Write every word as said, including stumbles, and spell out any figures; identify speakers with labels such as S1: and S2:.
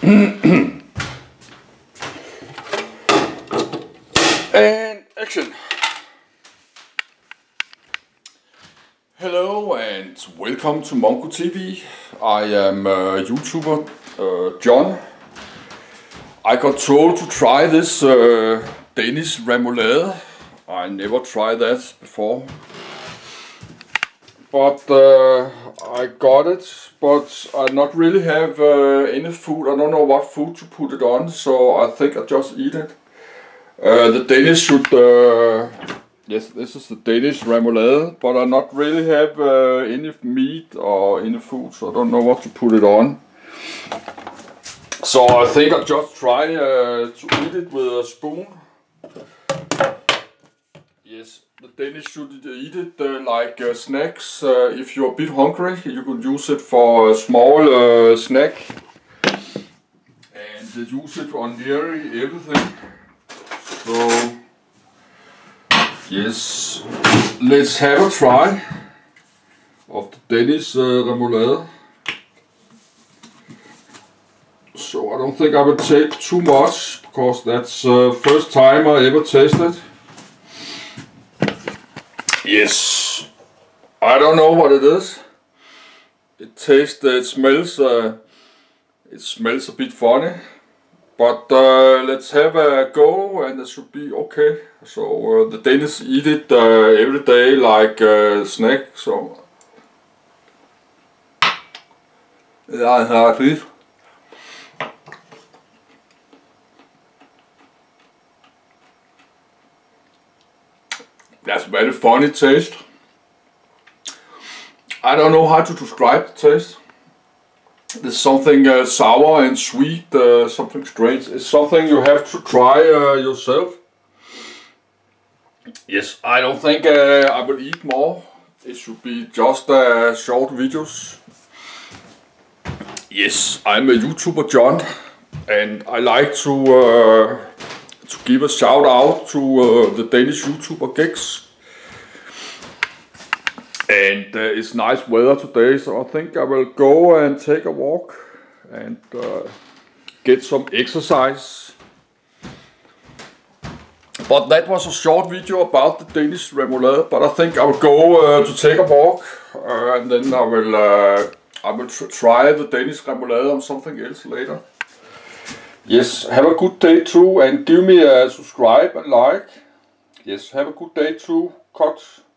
S1: And action! Hello and welcome to Monko T V. I am a YouTuber, uh, John. I got told to try this uh, Danish remoulade. I never tried that before. But uh, I got it, but I not really have uh, any food. I don't know what food to put it on, so I think I just eat it. Uh, the Danish should, uh, yes, this is the Danish remoulade, but I not really have uh, any meat or any food, so I don't know what to put it on. So I think I just try uh, to eat it with a spoon. Yes, the Danish should eat it uh, like uh, snacks. Uh, if you're a bit hungry, you could use it for a small uh, snack. And uh, use it on nearly everything. So, yes, let's have a try of the Danish uh, remoulade. So I don't think I will take too much, because that's the uh, first time I ever tasted. Yes, I don't know what it is. It tastes, it smells, uh, it smells a bit funny. But uh, let's have a go, and it should be okay. So uh, the Danish eat it uh, every day like a snack. So ja, ja, det. That's a very funny taste. I don't know how to describe the taste. There's something uh, sour and sweet, uh, something strange. It's something you have to try uh, yourself. Yes, I don't think uh, I will eat more. It should be just uh, short videos. Yes, I'm a YouTuber, John, and I like to uh, to give a shout out to uh, the Danish YouTuber Gex. And uh, it's nice weather today, so I think I will go and take a walk and uh, get some exercise. But that was a short video about the Danish remoulade, but I think I will go uh, to take a walk uh, and then I will, uh, I will tr try the Danish remoulade on something else later. Yes, have a good day too, and give me a subscribe and like. Yes, have a good day too. Cut.